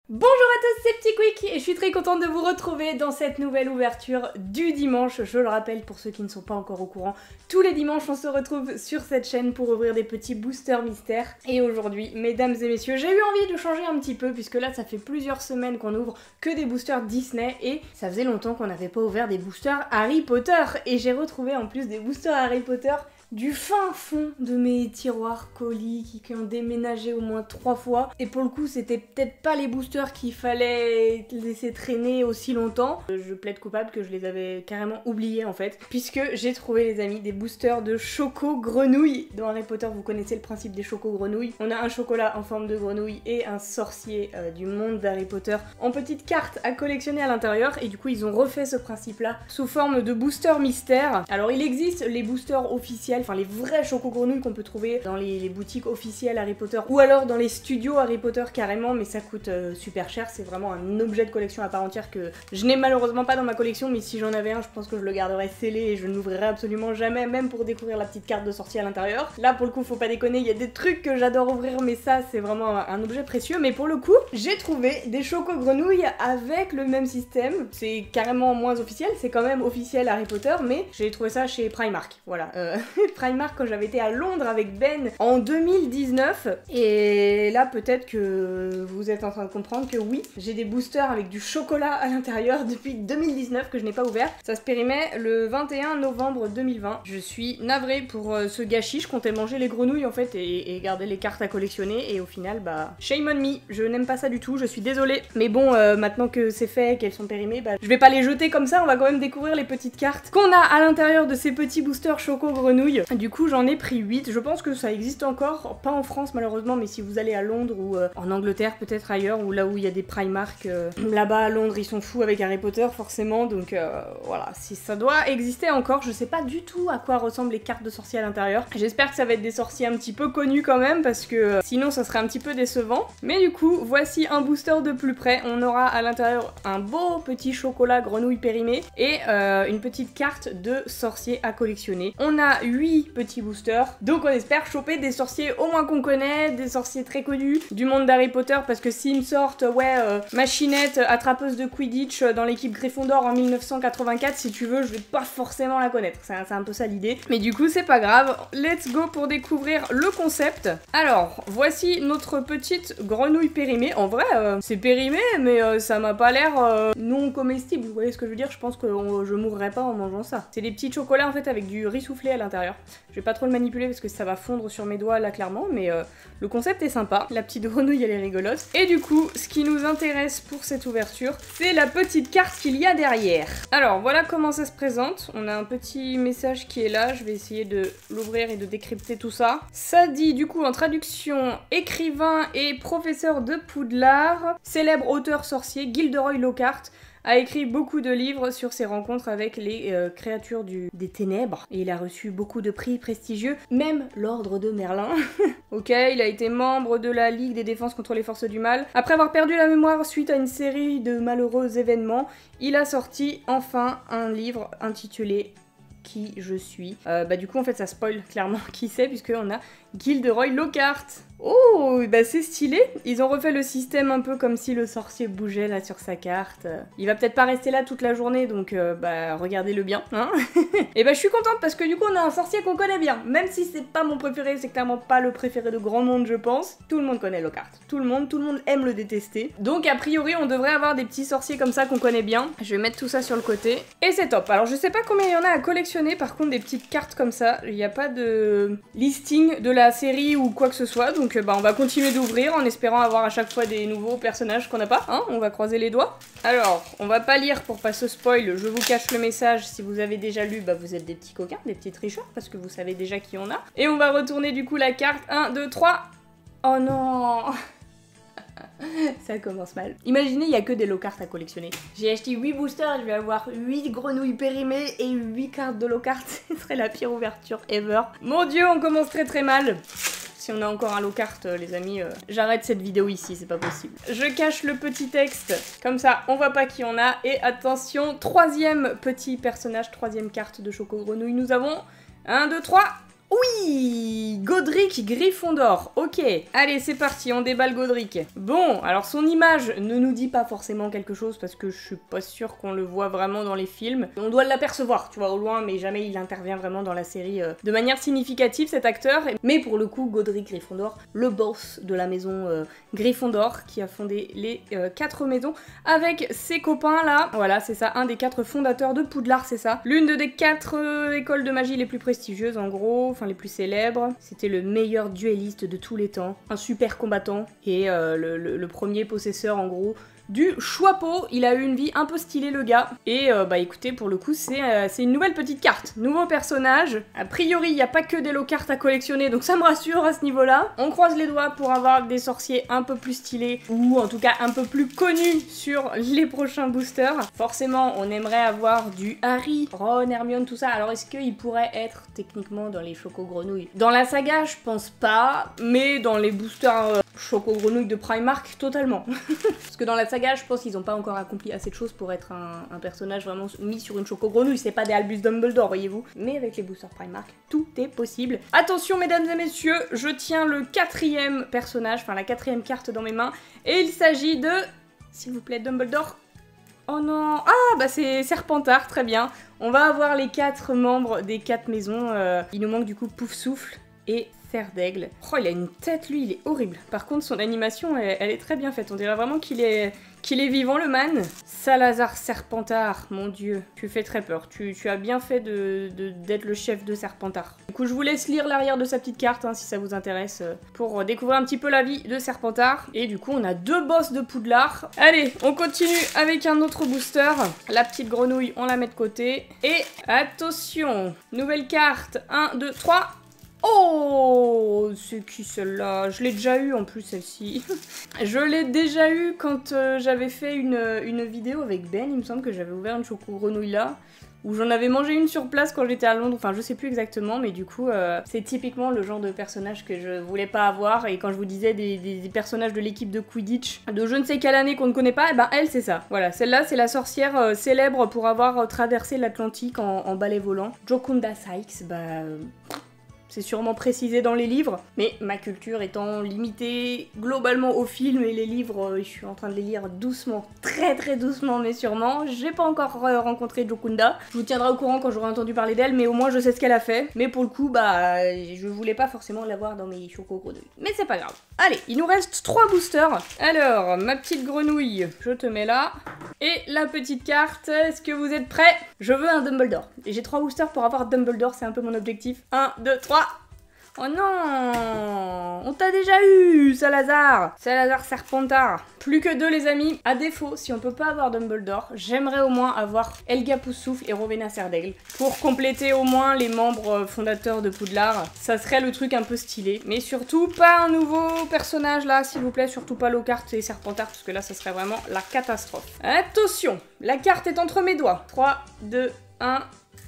Bonjour à tous, c'est Petit Quick et je suis très contente de vous retrouver dans cette nouvelle ouverture du dimanche. Je le rappelle pour ceux qui ne sont pas encore au courant, tous les dimanches on se retrouve sur cette chaîne pour ouvrir des petits boosters mystères. Et aujourd'hui, mesdames et messieurs, j'ai eu envie de changer un petit peu puisque là ça fait plusieurs semaines qu'on ouvre que des boosters Disney et ça faisait longtemps qu'on n'avait pas ouvert des boosters Harry Potter. Et j'ai retrouvé en plus des boosters Harry Potter du fin fond de mes tiroirs colis qui ont déménagé au moins 3 fois. Et pour le coup, c'était peut-être pas les boosters qu'il fallait laisser traîner aussi longtemps. Je plaide coupable que je les avais carrément oubliés en fait. Puisque j'ai trouvé, les amis, des boosters de Choco Grenouille. Dans Harry Potter, vous connaissez le principe des Choco Grenouilles. On a un chocolat en forme de grenouille et un sorcier du monde d'Harry Potter en petites cartes à collectionner à l'intérieur. Et du coup, ils ont refait ce principe-là sous forme de booster mystère. Alors, il existe les boosters officiels, enfin les vrais choco-grenouilles qu'on peut trouver dans les boutiques officielles Harry Potter ou alors dans les studios Harry Potter carrément, mais ça coûte super cher, c'est vraiment un objet de collection à part entière que je n'ai malheureusement pas dans ma collection, mais si j'en avais un, je pense que je le garderais scellé et je ne l'ouvrirais absolument jamais, même pour découvrir la petite carte de sortie à l'intérieur. Là pour le coup, faut pas déconner, il y a des trucs que j'adore ouvrir, mais ça c'est vraiment un objet précieux. Mais pour le coup, j'ai trouvé des choco-grenouilles avec le même système, c'est carrément moins officiel, c'est quand même officiel Harry Potter, mais j'ai trouvé ça chez Primark, voilà. Primark quand j'avais été à Londres avec Ben en 2019, et là peut-être que vous êtes en train de comprendre que oui, j'ai des boosters avec du chocolat à l'intérieur depuis 2019 que je n'ai pas ouvert. Ça se périmait le 21 novembre 2020. Je suis navrée pour ce gâchis, je comptais manger les grenouilles en fait et garder les cartes à collectionner, et au final bah shame on me, je n'aime pas ça du tout, je suis désolée. Mais bon, maintenant que c'est fait, qu'elles sont périmées, bah je vais pas les jeter comme ça, on va quand même découvrir les petites cartes qu'on a à l'intérieur de ces petits boosters choco grenouilles. Du coup j'en ai pris 8, je pense que ça existe encore, pas en France malheureusement, mais si vous allez à Londres ou en Angleterre peut-être ailleurs, ou là où il y a des Primark, là-bas à Londres ils sont fous avec Harry Potter forcément, donc voilà, si ça doit exister encore. Je sais pas du tout à quoi ressemblent les cartes de sorciers à l'intérieur, j'espère que ça va être des sorciers un petit peu connus quand même, parce que sinon ça serait un petit peu décevant. Mais du coup, voici un booster de plus près, on aura à l'intérieur un beau petit chocolat grenouille périmé et une petite carte de sorcier à collectionner. On a 8 petits boosters, donc on espère choper des sorciers au moins qu'on connaît, des sorciers très connus du monde d'Harry Potter, parce que s'ils me sortent, ouais, Machinette, attrapeuse de Quidditch dans l'équipe Gryffondor en 1984, si tu veux, je vais pas forcément la connaître, c'est un peu ça l'idée. Mais du coup, c'est pas grave, let's go pour découvrir le concept. Alors, voici notre petite grenouille périmée. En vrai, c'est périmé, mais ça m'a pas l'air non comestible, vous voyez ce que je veux dire? Je pense que je mourrais pas en mangeant ça. C'est des petits chocolats en fait avec du riz soufflé à l'intérieur. Je vais pas trop le manipuler parce que ça va fondre sur mes doigts là clairement, mais le concept est sympa. La petite grenouille elle est rigolote. Et du coup, ce qui nous intéresse pour cette ouverture, c'est la petite carte qu'il y a derrière. Alors voilà comment ça se présente. On a un petit message qui est là, je vais essayer de l'ouvrir et de décrypter tout ça. Ça dit du coup en traduction: écrivain et professeur de Poudlard, célèbre auteur sorcier Gilderoy Lockhart a écrit beaucoup de livres sur ses rencontres avec les créatures des ténèbres, et il a reçu beaucoup de prix prestigieux, même l'ordre de Merlin. Ok, il a été membre de la Ligue des défenses contre les forces du mal. Après avoir perdu la mémoire suite à une série de malheureux événements, il a sorti enfin un livre intitulé Qui je suis. Bah du coup en fait ça spoil clairement qui c'est, puisqu'on a Gilderoy Lockhart. Oh, bah c'est stylé. Ils ont refait le système un peu comme si le sorcier bougeait là sur sa carte. Il va peut-être pas rester là toute la journée, donc bah regardez-le bien, hein. Et bah je suis contente parce que du coup on a un sorcier qu'on connaît bien. Même si c'est pas mon préféré, c'est clairement pas le préféré de grand monde je pense. Tout le monde connaît Lockhart. Tout le monde aime le détester. Donc a priori on devrait avoir des petits sorciers comme ça qu'on connaît bien. Je vais mettre tout ça sur le côté. Et c'est top. Alors je sais pas combien il y en a à collectionner, par contre des petites cartes comme ça. Il n'y a pas de listing de la série ou quoi que ce soit, donc bah on va continuer d'ouvrir en espérant avoir à chaque fois des nouveaux personnages qu'on n'a pas, hein, on va croiser les doigts. Alors, on va pas lire pour pas se spoil, je vous cache le message, si vous avez déjà lu, bah vous êtes des petits coquins, des petits tricheurs, parce que vous savez déjà qui on a. Et on va retourner du coup la carte, 1, 2, 3... Oh non. Ça commence mal. Imaginez, il y a que des Lockhart à collectionner. J'ai acheté 8 boosters, je vais avoir 8 grenouilles périmées et 8 cartes de Lockhart. Ce serait la pire ouverture ever. Mon dieu, on commence très très mal. Si on a encore un Lockhart, les amis, j'arrête cette vidéo ici, c'est pas possible. Je cache le petit texte, comme ça on voit pas qui on a. Et attention, troisième petit personnage, troisième carte de Choco Grenouille, nous avons 1, 2, 3... Oui, Godric Gryffondor, ok. Allez, c'est parti, on déballe Godric. Bon, alors son image ne nous dit pas forcément quelque chose parce que je suis pas sûre qu'on le voit vraiment dans les films. On doit l'apercevoir, tu vois, au loin, mais jamais il intervient vraiment dans la série de manière significative, cet acteur. Mais pour le coup, Godric Gryffondor, le boss de la maison Gryffondor, qui a fondé les 4 maisons avec ses copains là. Voilà, c'est ça, un des 4 fondateurs de Poudlard, c'est ça. L'une des 4 écoles de magie les plus prestigieuses, en gros. Enfin les plus célèbres. C'était le meilleur duelliste de tous les temps, un super combattant et le premier possesseur en gros du Choixpeau. Il a eu une vie un peu stylée le gars. Et bah écoutez, pour le coup c'est une nouvelle petite carte, nouveau personnage. A priori il n'y a pas que des lots cartes à collectionner, donc ça me rassure à ce niveau là. On croise les doigts pour avoir des sorciers un peu plus stylés, ou en tout cas un peu plus connus sur les prochains boosters. Forcément on aimerait avoir du Harry, Ron, Hermione, tout ça. Alors est-ce qu'il pourrait être techniquement dans les Choco-Grenouilles? Dans la saga je pense pas, mais dans les boosters Choco-Grenouilles de Primark totalement. Parce que dans la saga je pense qu'ils n'ont pas encore accompli assez de choses pour être un personnage vraiment mis sur une Choco-Grenouille. C'est pas des Albus Dumbledore, voyez-vous. Mais avec les boosters Primark, tout est possible. Attention mesdames et messieurs, je tiens le 4e personnage, enfin la 4e carte dans mes mains. Et il s'agit de... S'il vous plaît, Dumbledore. Oh non. Ah bah c'est Serpentard, très bien. On va avoir les 4 membres des 4 maisons. Il nous manque du coup Poufsouffle et Serre d'Aigle. Oh, il a une tête, lui, il est horrible. Par contre, son animation, elle est très bien faite. On dirait vraiment qu'il est vivant, le man. Salazar Serpentard, mon dieu, tu fais très peur. Tu as bien fait d'être le chef de Serpentard. Du coup, je vous laisse lire l'arrière de sa petite carte, hein, si ça vous intéresse, pour découvrir un petit peu la vie de Serpentard. Et du coup, on a 2 boss de Poudlard. Allez, on continue avec un autre booster. La petite grenouille, on la met de côté. Et attention, nouvelle carte. 1, 2, 3... Oh, c'est qui celle-là? Je l'ai déjà eu en plus celle-ci. Je l'ai déjà eu quand j'avais fait une vidéo avec Ben, il me semble que j'avais ouvert une Choco-Grenouille là. Où j'en avais mangé une sur place quand j'étais à Londres, enfin je sais plus exactement, mais du coup c'est typiquement le genre de personnage que je voulais pas avoir. Et quand je vous disais des personnages de l'équipe de Quidditch de je ne sais quelle année qu'on ne connaît pas, et ben elle c'est ça. Voilà, celle-là c'est la sorcière célèbre pour avoir traversé l'Atlantique en balai volant. Jocunda Sykes, bah... C'est sûrement précisé dans les livres, mais ma culture étant limitée globalement aux films et les livres, je suis en train de les lire doucement, très très doucement mais sûrement. J'ai pas encore rencontré Jocunda, je vous tiendrai au courant quand j'aurai entendu parler d'elle, mais au moins je sais ce qu'elle a fait. Mais pour le coup, bah, je voulais pas forcément l'avoir dans mes Choco-Grenouilles. Mais c'est pas grave. Allez, il nous reste 3 boosters. Alors, ma petite grenouille, je te mets là. Et la petite carte, est-ce que vous êtes prêts? Je veux un Dumbledore. Et j'ai 3 boosters pour avoir Dumbledore, c'est un peu mon objectif. 1, 2, 3. Oh non, on t'a déjà eu, Salazar Serpentard. Plus que 2 les amis. À défaut, si on peut pas avoir Dumbledore, j'aimerais au moins avoir Helga Poufsouffle et Rowena Serre d'Aigle pour compléter au moins les membres fondateurs de Poudlard. Ça serait le truc un peu stylé. Mais surtout pas un nouveau personnage là, s'il vous plaît. Surtout pas Lockhart et Serpentard, parce que là, ça serait vraiment la catastrophe. Attention, la carte est entre mes doigts. 3, 2, 1...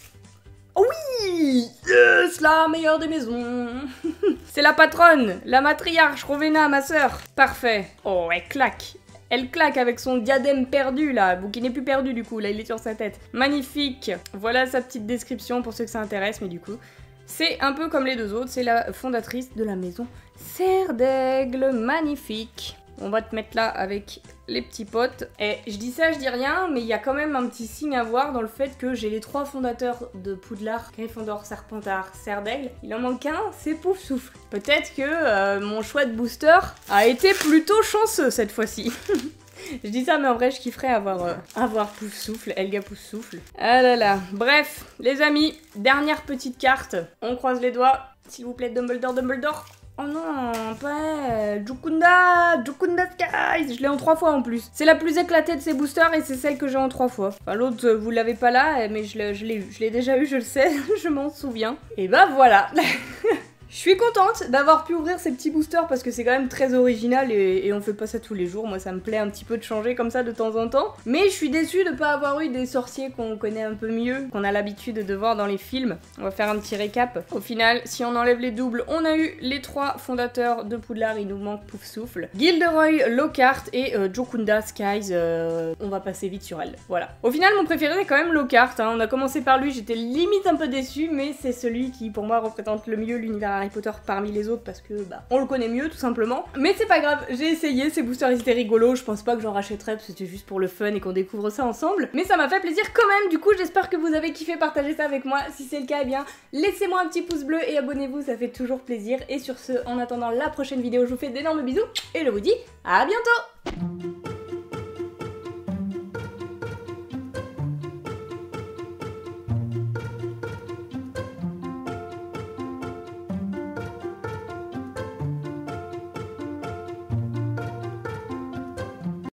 Oui, yes, la meilleure des maisons. C'est la patronne, la matriarche, Rowena, ma sœur. Parfait. Oh, elle claque. Elle claque avec son diadème perdu là, bon, qui n'est plus perdu du coup, là il est sur sa tête. Magnifique. Voilà sa petite description pour ceux que ça intéresse, mais du coup, c'est un peu comme les 2 autres, c'est la fondatrice de la maison Serre d'Aigle, magnifique. On va te mettre là avec les petits potes. Et je dis ça, je dis rien, mais il y a quand même un petit signe à voir dans le fait que j'ai les 3 fondateurs de Poudlard, Gryffondor, Serpentard, Serre d'Aigle. Il en manque un, c'est Poufsouffle. Peut-être que mon choix de booster a été plutôt chanceux cette fois-ci. Je dis ça, mais en vrai, je kifferais avoir Poufsouffle, Helga Poufsouffle. Ah là là. Bref, les amis, dernière petite carte. On croise les doigts. S'il vous plaît, Dumbledore, Dumbledore. Oh non, pas Jocunda Skies. Je l'ai en 3 fois en plus. C'est la plus éclatée de ces boosters et c'est celle que j'ai en 3 fois. Enfin, l'autre, vous l'avez pas là, mais je l'ai eu. Je l'ai déjà eu, je le sais, je m'en souviens. Et bah voilà. Je suis contente d'avoir pu ouvrir ces petits boosters parce que c'est quand même très original et on fait pas ça tous les jours. Moi ça me plaît un petit peu de changer comme ça de temps en temps. Mais je suis déçue de pas avoir eu des sorciers qu'on connaît un peu mieux, qu'on a l'habitude de voir dans les films. On va faire un petit récap. Au final, si on enlève les doubles, on a eu les 3 fondateurs de Poudlard, il nous manque Poufsouffle, Gilderoy Lockhart et Jocunda Skies. On va passer vite sur elle. Voilà. Au final, mon préféré c'est quand même Lockhart. Hein. On a commencé par lui, j'étais limite un peu déçue, mais c'est celui qui pour moi représente le mieux l'univers Harry Potter parmi les autres parce que bah on le connaît mieux tout simplement. Mais c'est pas grave, j'ai essayé, ces boosters ils étaient rigolos, je pense pas que j'en rachèterais parce que c'était juste pour le fun et qu'on découvre ça ensemble. Mais ça m'a fait plaisir quand même, du coup j'espère que vous avez kiffé partager ça avec moi. Si c'est le cas, eh bien laissez-moi un petit pouce bleu et abonnez-vous, ça fait toujours plaisir. Et sur ce, en attendant la prochaine vidéo, je vous fais d'énormes bisous et je vous dis à bientôt.